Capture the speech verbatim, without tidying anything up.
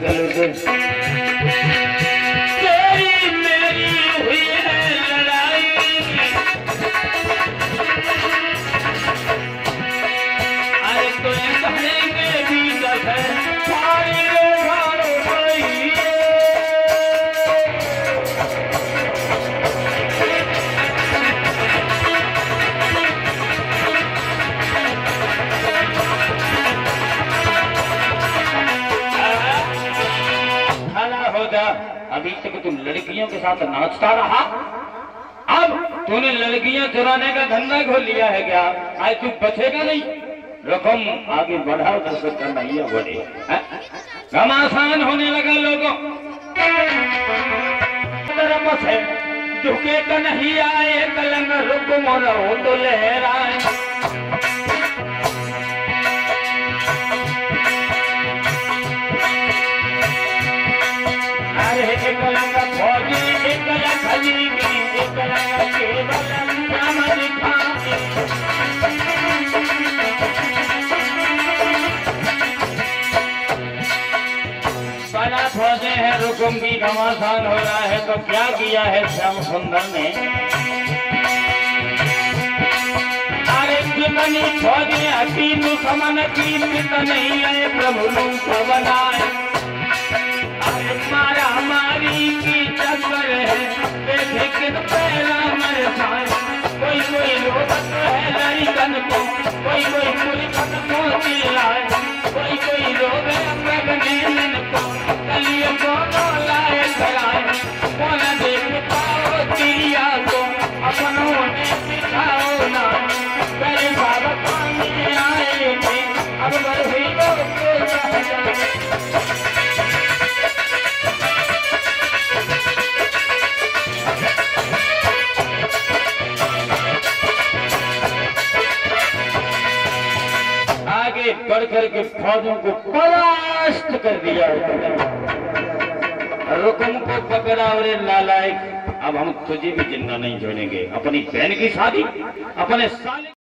गलू तेरी मेरी हुई है लड़ाई, अरे तो कहने के भी दस है सारी अभी तक तुम लड़कियों के साथ नाचता रहा, अब तूने लड़कियां चुराने का धंधा खोल लिया है क्या? आज तू बचेगा नहीं। रकम आगे बढ़ाओ तो उसका नहीं बढ़े, घमासान होने लगा लोगों। है झुके तो नहीं आए कलंग रुक मोरा हो तो लहराए, एक लंग फौजी एक लंग खलीगी एक लंग केवल नाम दिखाए, बड़ा फौजे है रुकुम की घमासान हो रहा है। तो क्या किया है श्याम सुंदर ने? अरे कितनी फौजे हकीम समन की नहीं है प्रभु को बनाए, मारा हमारी की चक्कर है देखे किन पहला मर खाए, कोई कोई रोबत है लड़कन को, कोई कोई मुल्कन को चिल्लाए, कोई कोई रोबे प्रेगनेंट को कलियों को लाए कराए, कौन देख पाओ चिड़िया को अपनों ने सिखाओ ना, पहले बाबा पानी आए थे अब बरही बढ़ करके फौजों को परास्त कर दिया। रुकुम को पकड़ा और नालायक, अब हम तुझे भी जिंदा नहीं छोड़ेंगे। अपनी बहन की शादी अपने साले